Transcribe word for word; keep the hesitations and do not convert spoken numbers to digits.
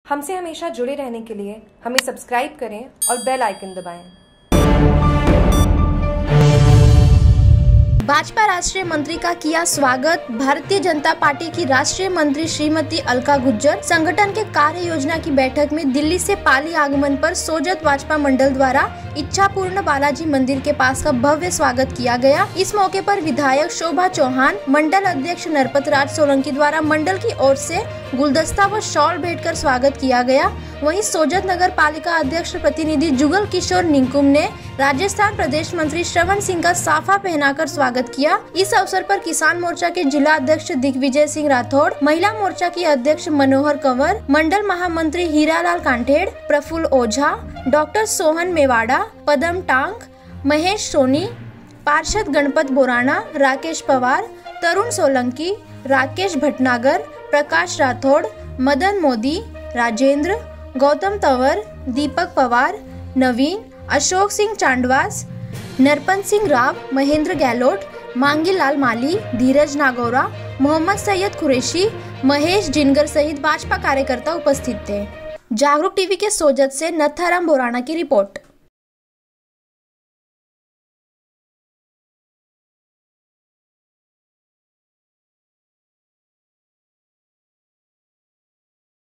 हमसे हमेशा जुड़े रहने के लिए हमें सब्सक्राइब करें और बेल आइकन दबाएं। भाजपा राष्ट्रीय मंत्री का किया स्वागत। भारतीय जनता पार्टी की राष्ट्रीय मंत्री श्रीमती अलका गुज्जर संगठन के कार्य योजना की बैठक में दिल्ली से पाली आगमन पर सोजत भाजपा मंडल द्वारा इच्छापूर्ण बालाजी मंदिर के पास का भव्य स्वागत किया गया। इस मौके पर विधायक शोभा चौहान, मंडल अध्यक्ष नरपत राज सोलंकी द्वारा मंडल की ओर से गुलदस्ता व शॉल भेंट कर स्वागत किया गया। वहीं सोजत नगर पालिका अध्यक्ष प्रतिनिधि जुगल किशोर निकुम ने राजस्थान प्रदेश मंत्री श्रवण सिंह का साफा पहनाकर स्वागत किया। इस अवसर पर किसान मोर्चा के जिला अध्यक्ष दिग्विजय सिंह राठौड़, महिला मोर्चा की अध्यक्ष मनोहर कंवर, मंडल महामंत्री हीरालाल कांठेड़, प्रफुल्ल ओझा, डॉक्टर सोहन मेवाड़ा, पदम टांग, महेश सोनी, पार्षद गणपत बोराना, राकेश पवार, तरुण सोलंकी, राकेश भटनागर, प्रकाश राठौड़, मदन मोदी, राजेंद्र, गौतम तंवर, दीपक पवार, नवीन, अशोक सिंह चांडवास, नरपन सिंह राव, महेंद्र गहलोत, मांगी लाल माली, धीरज नागौरा, मोहम्मद सैयद कुरैशी, महेश जिनगर सहित भाजपा कार्यकर्ता उपस्थित थे। जागरूक टीवी के सोजत से नथाराम बोराना की रिपोर्ट।